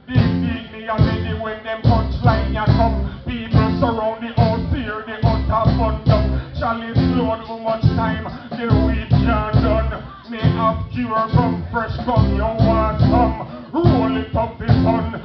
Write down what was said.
Dig me and ready when them punchline ya come. People surround the house here, the hut have fun down. Chalice load, how much time the weed can't done. Me have cure come fresh come, you want some. Roll it up the sun.